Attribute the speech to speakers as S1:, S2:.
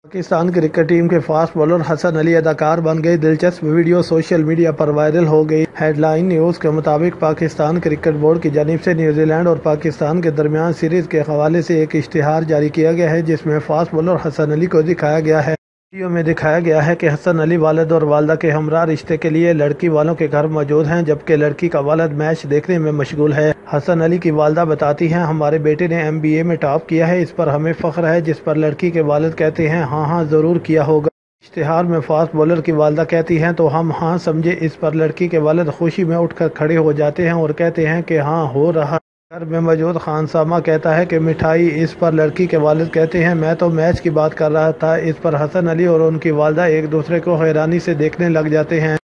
S1: Pakistan cricket team के fast bowler Hasan Ali अदाकार बन गए। दिलचस्प वीडियो सोशल मीडिया पर वायरल हो गई। हेडलाइन न्यूज़ के मुताबिक पाकिस्तान क्रिकेट बोर्ड की जानिब से न्यूजीलैंड और पाकिस्तान के दरमियान सीरीज के हवाले से एक इश्तिहार जारी किया गया है, जिसमें फास्ट बॉलर हसन अली को दिखाया गया है। वीडियो में दिखाया गया है कि हसन अली वालिद और वालदा के हमरा रिश्ते के लिए लड़की वालों के घर मौजूद हैं, जबकि लड़की का वालिद मैच देखने में मशगूल है। हसन अली की वालदा बताती हैं, हमारे बेटे ने MBA में टॉप किया है, इस पर हमें फख्र है। जिस पर लड़की के वालिद कहते हैं, हाँ हाँ ज़रूर किया होगा। इश्तिहार में फास्ट बॉलर की वालदा कहती हैं, तो हम हाँ समझे। इस पर लड़की के वालिद खुशी में उठकर खड़े हो जाते हैं और कहते हैं कि हाँ हो रहा। घर में मौजूद खानसामा कहता है कि मिठाई। इस पर लड़की के वालिद कहते हैं, मैं तो मैच की बात कर रहा था। इस पर हसन अली और उनकी वालदा एक दूसरे को हैरानी से देखने लग जाते हैं।